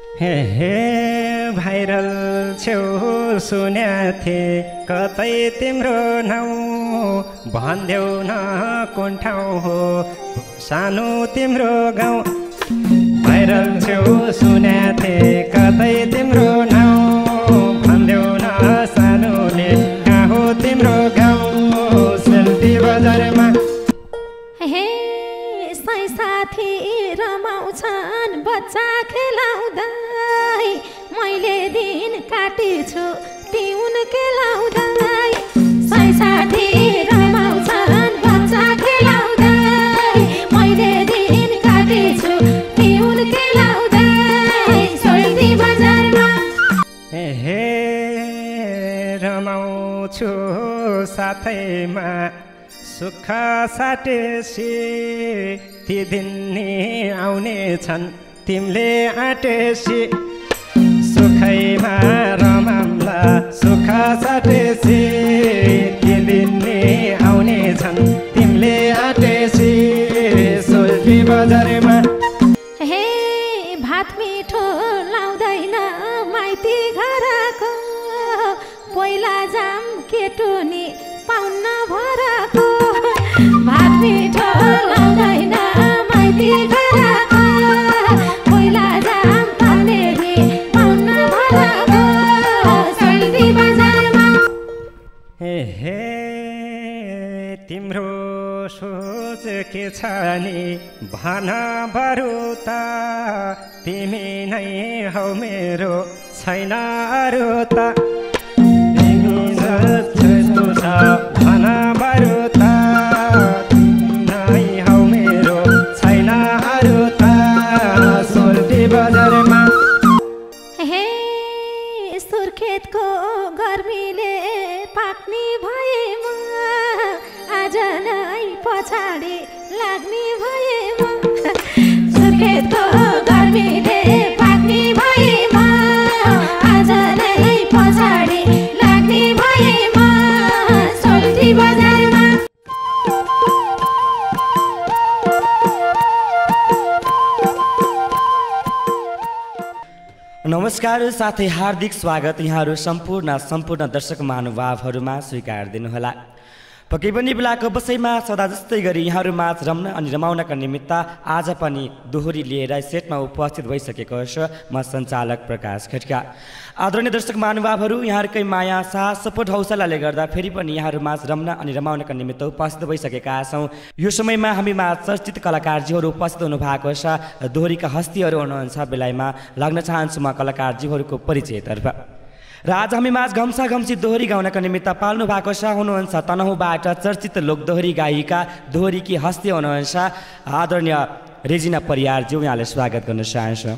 हे हे भाइरल छेउ सुन्याथे कतै तिम्रो नाउँ भन्देऊ न कुन ठाउँ हो सानो तिम्रो गाउँ भाइरल छेउ सुन्याथे कतै तिम्रो नाउँ भन्देऊ न सानोले कहाँ हो तिम्रो गाउँ सेल्फी बजारमा हे साथी रमाउँछन् बच्चा खेलाउँदै मैले दिन काटेछु तिउन खेलाउँदै साथी रमाउँछन् बच्चा खेलाउँदै मैले दिन काटेछु तिउन खेलाउँदै सोल्टी बजारमा हे रमाउँछु साथैमा सुख साटेसी ती दिन नि आउने छन् तिमीले आटेसी सुखैमा रमाम्ला सुख साटेसी ती दिन नि आउने छन् तिमीले आटेसी सोल्टी बजारमा हे भात मिठो लाउँदैन माइती घरको पहिला जाम केटो नि पाउन भरको भात मिठो लाउँदैन माइती घरको पहिला जाम पाउने नि पाउन भरको सोल्टी बजारमा हे तिम्रो सोच के छ नि भन बरु त तिमी नै हौ मेरो छैन अरू त भन बरु त तिमी नै हौ मेरो छैन अरू त सोल्टी बजारमा हे सुर्खेतको गर्मीले पाक्ने भएमा आज नै पछाडि लाग्ने भएमा सुर्खेतको गर्मीले पाक्ने भएमा आज नै पछाडि लाग्ने भएमा सोल्टी बजारमा नमस्कार साथै हार्दिक स्वागत यहाँहरू सम्पूर्ण दर्शक महानुभावहरूमा स्वीकार दिनुहोला पक्कै पनि बेलाको बसैमा सदा जस्तै गरी यहाँहरूमाझ रम्न अनि रमाउनका निमित्त आज पनि दोहोरी लिएर सेटमा उपस्थित भइसकेको छ म सञ्चालक प्रकाश खड्का आदरणीय दर्शक महानुभावहरू यहाँहरूकै माया साथ सपोर्ट हौसलाले गर्दा फेरि पनि यहाँहरूमाझ रम्न अनि रमाउनका निमित्त उपस्थित भइसकेका छौँ यो समयमा हामीमा चर्चित कलाकारजीहरू उपस्थित हुनुभएको छ दोहोरीका हस्तीहरू हुनुहुन्छ बेलायमा लाग्न चाहन्छु म कलाकारजीहरूको परिचयतर्फ र आज हामीमाझ घम्सा घम्सी दोहोरी गाउनका निमित्त पाल्नु भएको छ हुनुहुन्छ तनहुँबाट चर्चित लोकदोहोरी गायिका दोहोरीकी हस्ती हुनुहुन्छ आदरणीय रेजिना परियारज्यू यहाँलाई स्वागत गर्न चाहन्छु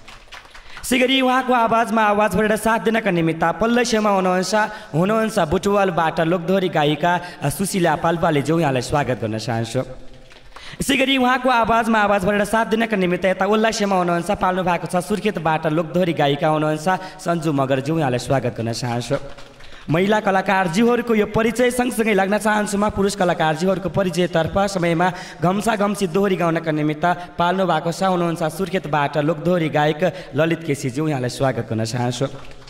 यसैगरी उहाँको आवाजमा आवाज भरेर साथ दिनका निमित्त पल्लै छेउमा हुनुहुन्छ बुटवलबाट लोकदोहोरी गायिका सुशीला पाल्पालेज्यू यहाँलाई स्वागत गर्न चाहन्छु यसैगरी उहाँको आवाजमा आवाज भरेर साथ दिनका निमित्त यता उल्लासेमा हुनुहुन्छ पाल्नु भएको छ सुर्खेतबाट लोकदोहोरी गायिका हुनुहुन्छ सन्जु मगरज्यू यहाँलाई स्वागत गर्न चाहन्छु महिला कलाकारजीहरूको यो परिचय सँगसँगै लाग्न चाहन्छु म पुरुष कलाकारजीहरूको परिचयतर्फ समयमा घम्सा घम्सी दोहोरी गाउनका निमित्त पाल्नु भएको छ हुनुहुन्छ सुर्खेतबाट लोकदोहोरी गायक ललित केसीज्यू यहाँलाई स्वागत गर्न चाहन्छु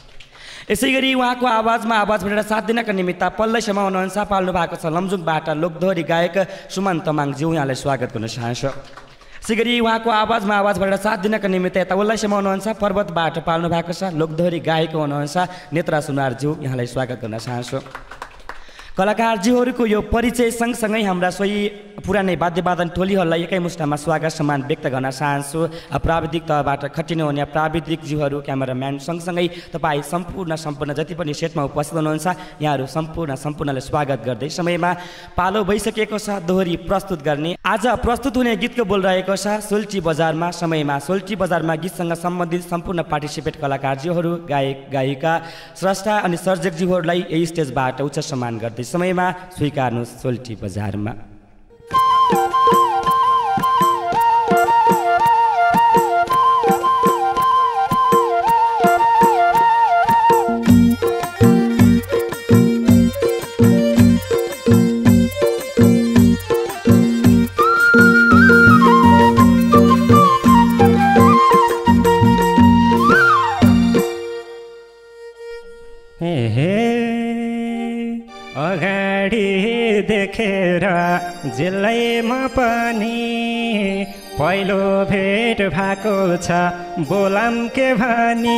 यसैगरी उहाँको आवाजमा आवाज भरेर साथ दिनका निमित्त पल्लै छेउमा हुनुहुन्छ पाल्नु भएको छ लमजुङबाट लोकदोहोरी गायक सुमन तमाङज्यू यहाँलाई स्वागत गर्न चाहन्छु यसैगरी उहाँको आवाजमा आवाज भरेर साथ दिनका निमित्त यता उल्लाई छेउमा हुनुहुन्छ पर्वतबाट पाल्नु भएको छ लोकदोहोरी गायक हुनुहुन्छ नेत्रा सुनारज्यू यहाँलाई स्वागत गर्न चाहन्छु कलाकारजीहरूको यो परिचय सँगसँगै हाम्रा सोही पुरानै वाद्यवादन टोलीहरूलाई एकै मुष्टामा स्वागत सम्मान व्यक्त गर्न चाहन्छु प्राविधिक तहबाट खटिनु हुने प्राविधिकजीहरू क्यामेराम्यान सँगसँगै तपाईँ सम्पूर्ण जति पनि सेटमा उपस्थित हुनुहुन्छ यहाँहरू सम्पूर्णलाई स्वागत गर्दै समयमा पालो भइसकेको छ दोहोरी प्रस्तुत गर्ने आज प्रस्तुत हुने गीतको बोल रहेको छ सोल्टी बजारमा समयमा सोल्टी बजारमा गीतसँग सम्बन्धित सम्पूर्ण पार्टिसिपेट कलाकारजीहरू गायक गायिका स्रष्टा अनि सर्जकजीहरूलाई यही स्टेजबाट उच्च सम्मान गर्दै समयमा स्वीकार्नु सोल्टी बजारमा हे अगाडि देखेर जिल्लैमा पनि पहिलो भेट भएको छ बोलाम के भनी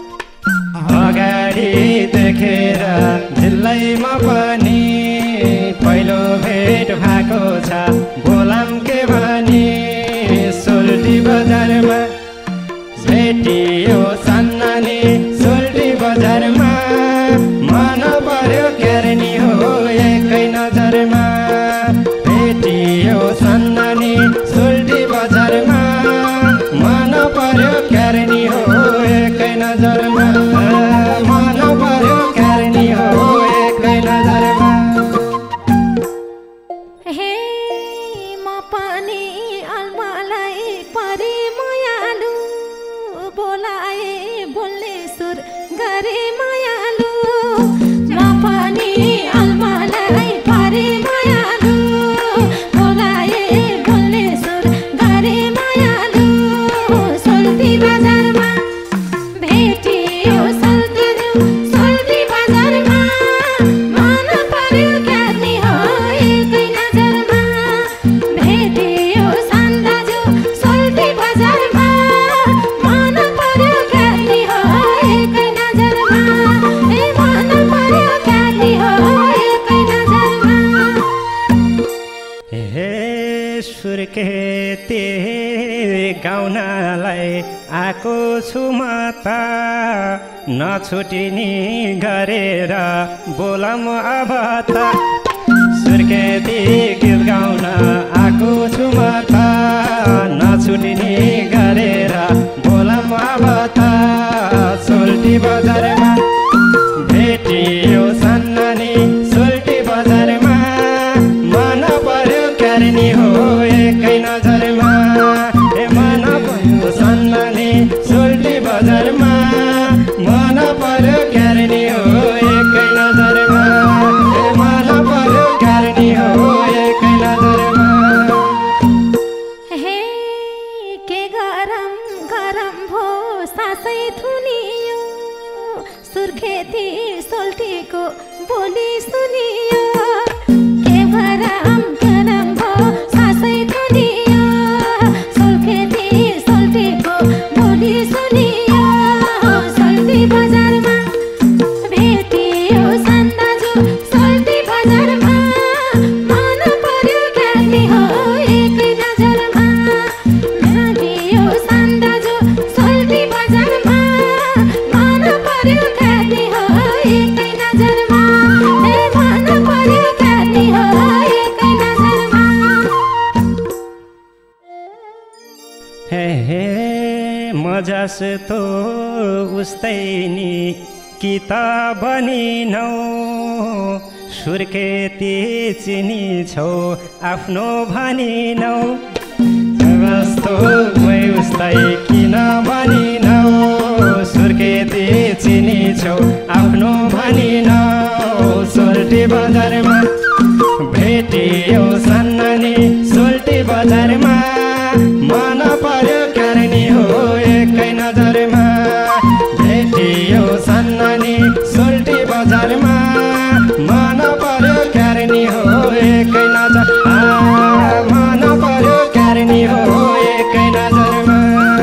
अगाडि देखेर जिल्लैमा पनि पहिलो भेट भएको छ बोलाम के भनी सोल्टी बजारमा भेटियो सन्नानी सोल्टी बजारमा मन पर्यो क्यारनी हो एकै नजरमा भेटियो सन्नानी सोल्टी बजारमा मन पर्यो क्यारनी हो एकै नजरमा मन पर्यो क्यारनी हो एकै नजरमा हे म पनि अलमलाई परे मायालु बोलाए बोल्ने सुर गरे मायालु म पनि अलमलाई परे मायालु बोलाए बोल्ने सुर गरे मायालु सोल्टी बजारमा भेटियो सोल्टी बजारमा मन पर्यो क्यार्नी हो एकै नजरमा भेटियो सान्दाजु सोल्टी बजारमा मन पर्यो क्यार्नी हो एकै नजरमा ए मन पर्यो क्यार्नी हो एकै नजरमा हे सुर्खेती गाउनलाई आएको छु म त नछुटिनी गरेर बोलाम अब त सुर्खेती गीत गाउन आएको छु म त नछुटिनी गरेर बोलाम अब त सोल्टी बजारमा भेटियो सन्नानी सोल्टी बजारमा मन पर्यो क्यारनी हो एकै नजरमा ए मन पर्यो सन्नानी सोल्टी बजारमा मन पर्यो क्यारनी हो एकै नजरमा ए मन पर्यो क्यारनी हो एकै नजरमा हे के गरम गरम भो सासै थुनियो सुर्खेती सोल्टीको बोली सुनियो के गरम गरम भो सासै थुनियो सुर्खेती सोल्टीको बोली सुनियो सोल्टी बजारमा भेटियो सन्दाजु सोल्टी बजारमा मन पर्यो क्यार्नी हो एकै नजरमा भेटियो सन्दाजु सोल्टी बजारमा मन पर्यो क्यार्नी हो एकै नजरमा ए मन पर्यो क्यार्नी हो एकै नजरमा हे मजस्तो उस्तै नि कि त बनिनौ सुर्खेती चिनी छौ आफ्नो भनिनौ जस्तो मै उस्तै किन भनिनौ सुर्खेती चिनी छौ आफ्नो भनिनौ सोल्टी बजारमा भेटियो सन्नानी सोल्टी बजारमा मन पर्यो क्यारनी हो एकै नजरमा भेटियो सन्नानी सोल्टी बजारमा मन पर्यो क्यारनी हो एकै नजर मन पर्यो क्यारनी हो एकै नजरमा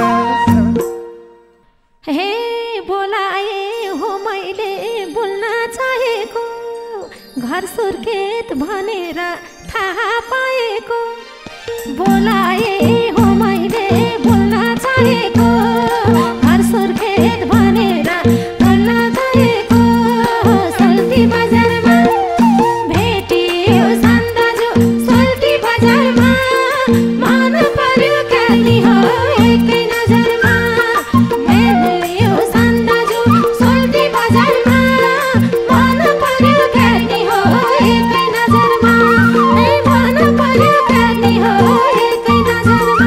हे बोलाए हो मैले बोल्न चाहेको घर सुर्खेत भनेर थाहा पाएको बोलाए हो मैले बोल्न चाहेको घर सुर्खेत भनेर बोल्न चाहेको सोल्टी बजारमा भेटियो सन्दाजु सोल्टी बजारमा मन पर्यो क्यार्नी हो एकै नजरमा भेटियो सन्दाजु सोल्टी बजारमा मन पर्यो क्यार्नी हो एकै नजरमा ए मन पर्यो क्यार्नी हो एकै नजरमा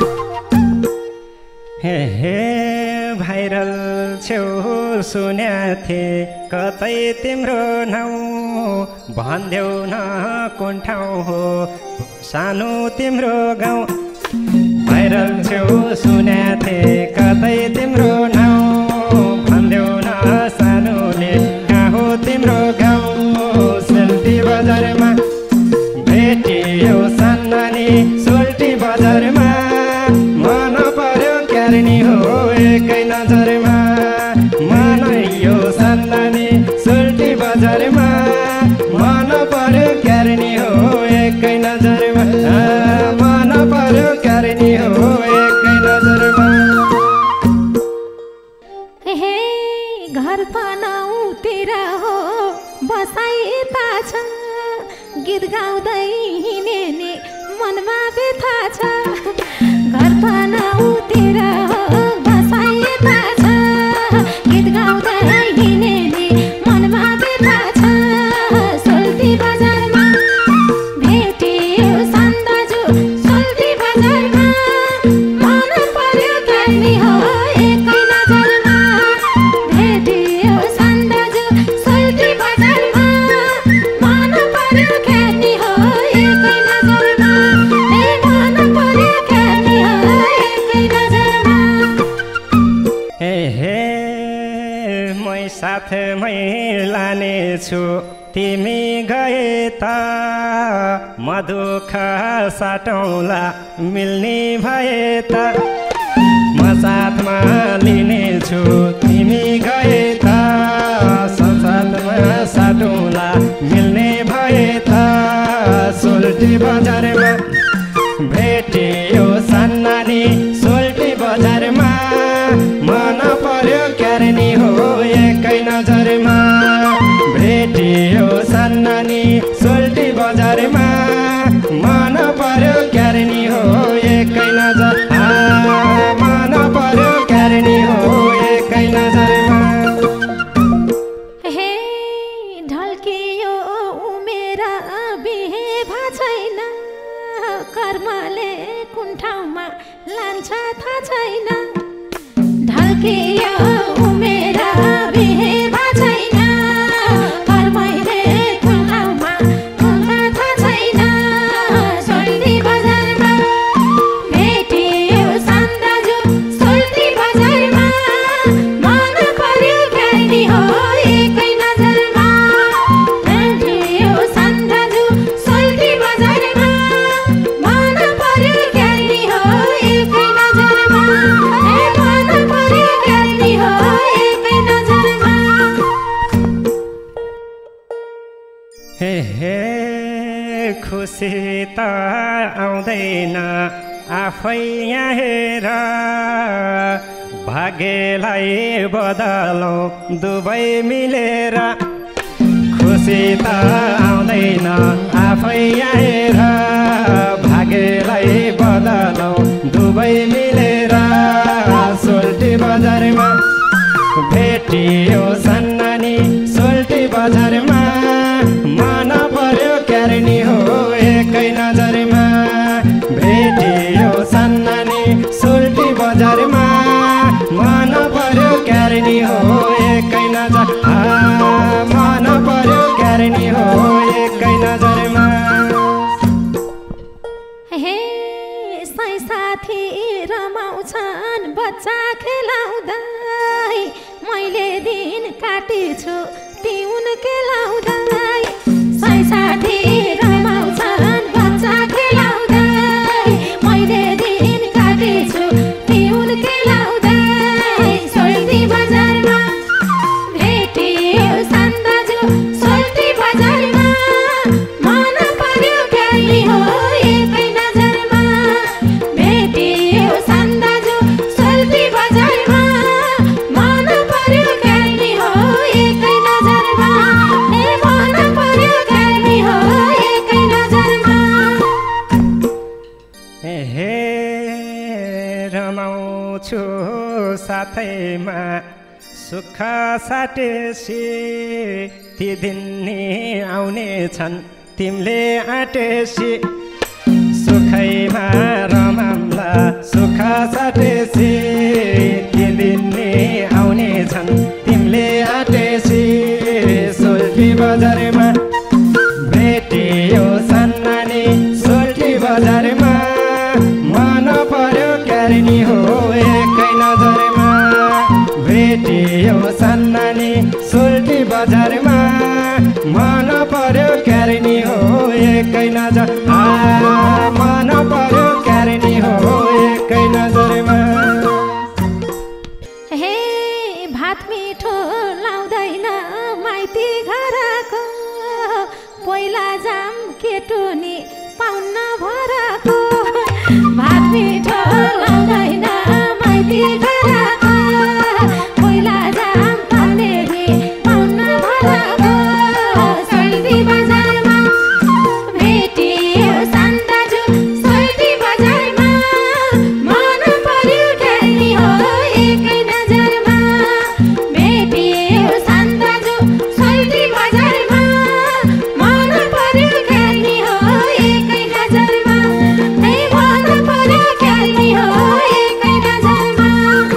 हे भाइरल छेउ सुन्याथे कतै तिम्रो नाउँ भन्देऊ न कुन ठाउँ हो सानो तिम्रो गाउँ भाइरल छेउ सुन्याथे कतै तिम्रो नाउँ भन्देऊ न सानोले एकै नजरमा मन यो सन्नानी सुल्टी बजारमा मन पर्यो क्यारनी हो एकै नजरमा मन पर्यो क्यारनी हो एकै नजरमा हे घर तनाउतिर हो बसाइता छ गीत गाउँदै हिँड्ने मनमा व्यथा छ घर तनाउतिर हो बसाइता छ गीत गाउँदै हिँड्ने मनमा व्यथा छ सोल्टी बजारमा भेटियो सन्दाजु सोल्टी बजारमा मन पर्यो क्यार्नी हो एकै नजरमा भेटियो सन्दाजु सोल्टी बजारमा मन पर्यो क्यार्नी हो एकै नजरमा मन पर्यो क्यार्नी हो एकै नजरमा हे मै साथमै लानेछु तिमी गए त म दुःख साटौँला मिल्ने भए त म साथमा लिनेछु तिमी गए त साथमा साटौँला मिल्ने भए त सोल्टी बजारमा भेटियो सन्नानी सोल्टी बजारमा मन पर्यो क्यार्नी हो एकै नजरमा भेटियो सन्नानी सोल्टी बजारमा मन पर्यो क्यार्नी हो एकै नजर मन पर्यो क्यार्नी हो एकै नजरमा हे ढल्कियो उमेर बिहे भा छैन कर्मले कुन ठाउँमा लान्छ थाहा छैन ढल्कियो उमेर बिहे भा छैन कर्मले कुन ठाउँमा लान्छ थाहा छैन सोल्टी बजारमा भेटियो सन्दाजु सोल्टी बजारमा मन पर्यो क्यार्नी हो एकै नजरमा भेटियो सन्दाजु सोल्टी बजारमा मन पर्यो क्यार्नी हो एकै नजरमा मन पर्यो क्यार्नी हो एकै नजरमा हे खुसी त आउँदैन आफै यहाँ हेर भाग्यलाई बदलौँ दुवै मिलेर खुसी त आउँदैन आफै यहाँ हेर भाग्यलाई बदलौँ दुवै मिलेर सोल्टी बजारमा भेटियो सन्नानी सोल्टी बजारमा मन पर्यो क्यार्नी हो एकै नजरमा भेटियो सन्नानी सोल्टी बजारमा मन पर्यो क्यार्नी हो एकै नजर मन पर्यो क्यार्नी हो एकै नजरमा हे साई साथी रमाउँछन् बच्चा खेलाउँदै मैले दिन काटेछु तिउन खेलाउँदै साई साथी रमाउँछन् बच्चा खेलाउँदै मैले दिन काटेछु तिउन खेलाउँदै सोल्टी बजारमा भेटियो सन्दाजु सोल्टी बजारमा मन पर्यो क्यार्नी हो एकै नजरमा भेटियो सन्दाजु सोल्टी बजारमा मन पर्यो क्यार्नी हो एकै नजरमा मन पर्यो क्यार्नी हो एकै नजरमा हे रमाउँछु साथैमा सुख साटेसी ती दिन नि आउने छन् तिमीले आटेसी सुखैमा रमाम्ला सुख साटेसी ती दिन नि आउने छन् तिमीले आटेसी सोल्टी बजारमा भेटियो सन्नानी सोल्टी बजारमा मन पर्यो क्यार्नी हो एकै नजरमा भेटियो सन्नानी सोल्टी बजारमा मन पर्यो क्यार्नी हो एकै नजर मन पर्यो क्यार्नी हो एकै नजरमा भात मिठो लाउँदैन माइती घरको पहिला जाम केटुनी पाउन भरको भात मिठो लाउँदैन माइती घरको पहिला जाम पालेरी पाउन भरको सोल्टी बजारमा भेटियो सान्दाजु सोल्टी बजारमा मन पर्यो खेल्ने हो एकै नजरमा भेटियो सान्दाजु सोल्टी बजारमा मन पर्यो खेल्ने हो एकै नजरमा मन पर्यो खेल्ने हो एकै नजरमा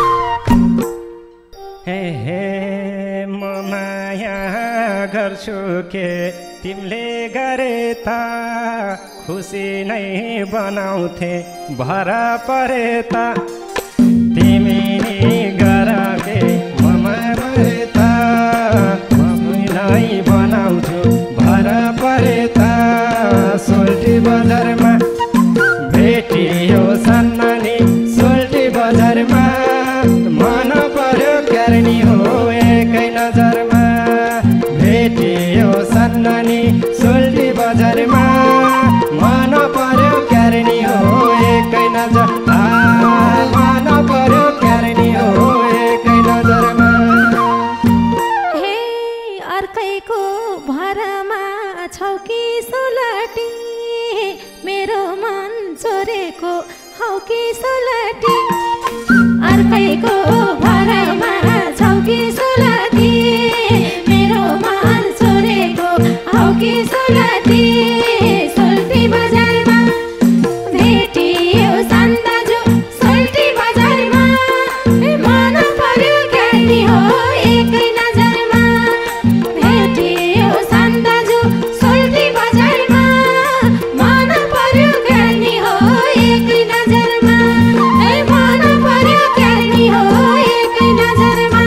हे म माया गर्छु के तिमीले गरे त खुसी नै बनाउँथे भरा परे त तिमी नि गर के म मरे त खुसी नै बनाउँछु भरा परे त सोल्टी बजारमा भेटियो सन्नानी सोल्टी बजारमा मन पर्यो क्यार्नी हो एकै नजरमा भेटियो सन्नानी सोल्टी बजारमा मन पर्यो क्यार्नी हो एकै नजर मन पर्यो क्यार्नी हो एकै नजरमा हे अर्कैको भरमा छौ कि सोलटी मेरो मन चोरेको हौ कि सोलटी अर्कैको भरमा छौ कि सोलटी मेरो मन चोरेको हौ कि सोलटी सोल्टी बजारमा भेटियो सान्दाजु सोल्टी बजारमा मन पर्यो खेल्ने हो एकै नजरमा भेटियो सान्दाजु सोल्टी बजारमा मन पर्यो खेल्ने हो एकै नजरमा मन पर्यो खेल्ने हो एकै नजरमा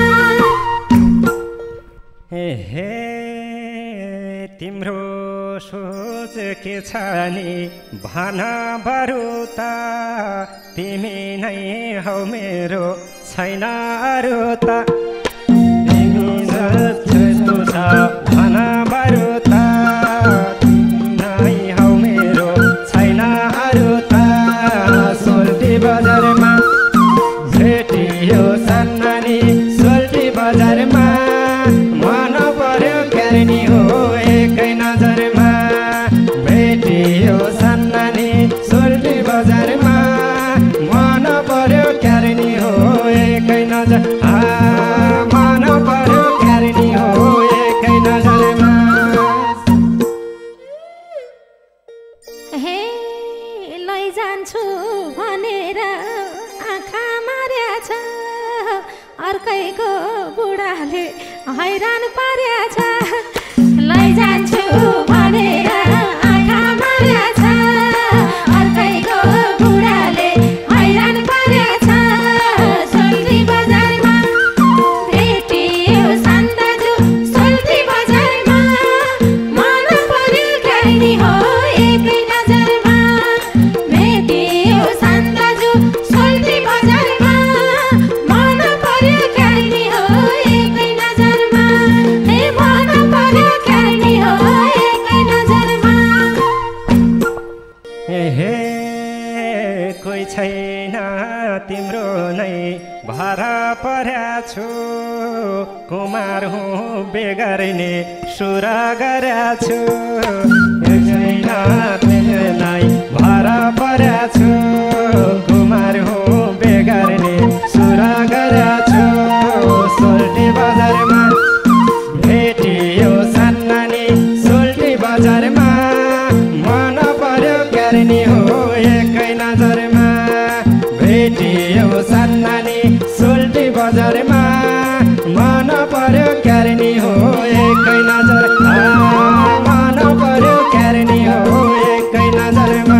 हे तिम्रो सोच के छ नि भन बरु त तिमी नै हौ मेरो छैन अरू त तिमी जस्तो छ भन बरु त तिमी नै हौ मेरो छैन अरू त सोल्टी बजारमा भेटियो सन्नानी सोल्टी बजारमा मन पर्यो क्यार्नी हो एकै नजरमा भेटियो सन्नानी सोल्टी बजारमा मन पर्यो क्यार्नी हो एकै नजर मन पर्यो क्यार्नी हो एकै नजरमा हे लैजान्छु भनेर आँखा मार्याछ अर्कैको बुढाले हैरान पार्याछ लैजान्छु भनेर आँखा मार्याछ अर्कैको बुढाले हैरान पार्याछ सोल्टी बजारमा भेटियो सान्दाजु सोल्टी बजारमा मन पर्यो खेल्ने हो एकै नजरमा भेटियो सान्दाजु सोल्टी बजारमा मन पर्यो खेल्ने हो एकै नजरमा मन पर्यो खेल्ने हो एकै नजरमा हे कोही छैन तिम्रो नै भरा पर्या छु कुमार हुँ बेगर्ने सुर गर्या छु छैन तिमीलाई भरा पर्या छु कुमार हुँ बेगर्ने सुर गर्या छु सोल्टी बजारमा भेटियो सन्नानी सोल्टी बजारमा मन पर्यो क्यार्नी हो एकै नजरमा भेटियो सन्नानी सोल्टी बजारमा मन पर्यो क्यार्नी हो एकै नजर मन पर्यो क्यार्नी हो एकै नजरमा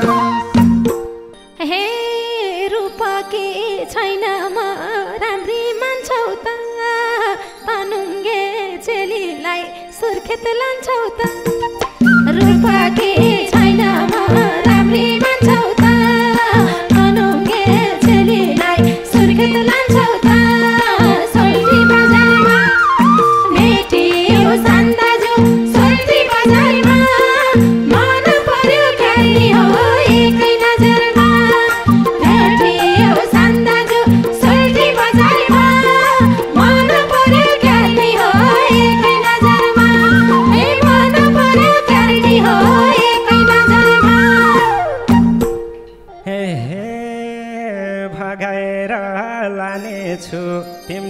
हे रूपकी छैन म राम्री मान्छौ त तनुङ्गे चेलीलाई सुर्खेत लान्छौ त रूपकी छैन म राम्री मान्छौ त तनुङ्गे चेलीलाई सुर्खेत लान्छौ त सोल्टी बजारमा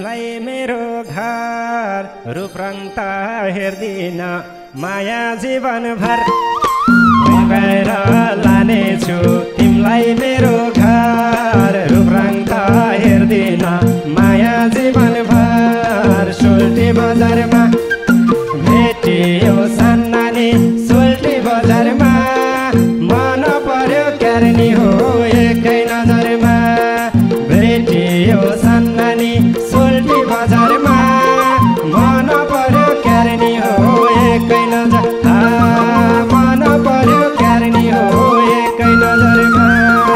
तिमीलाई मेरो घर रूप रङ त हेर्दिन माया जीवनभर गएर लानेछु तिमीलाई मेरो घर रूप रङ त हेर्दिन माया जीवनभर सोल्टी बजारमा भेटियो सान्नानी सोल्टी बजारमा मन पर्यो क्यारनी हो एकै नजरमा भेटियो सान्नानी सोल्टी बजारमा मन पर्यो क्यारनी हो एकै नजर मन पर्यो क्यारनी हो एकै नजरमा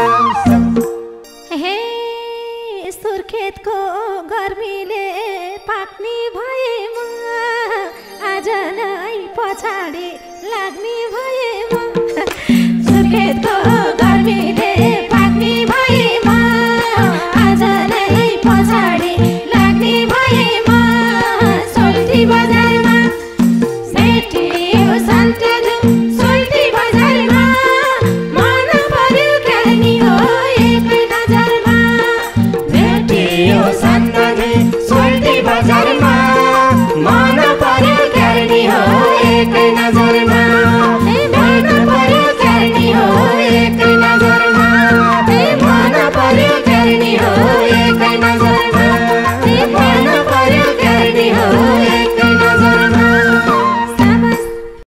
हे सुर्खेतको गर्मीले पाक्ने भएमा आज नै पछाडि लाग्ने भएमा सुर्खेतको गर्मीले पाक्ने भएमा आज नै पछाडि लाग्ने भएमा सोल्टी बजारमा भेटियो सान्नानी सोल्टी बजारमा मन पर्यो क्यारनी हो एकै नजरमा भेटियो सान्नानी सोल्टी बजारमा मन पर्यो क्यारनी हो एकै नजरमा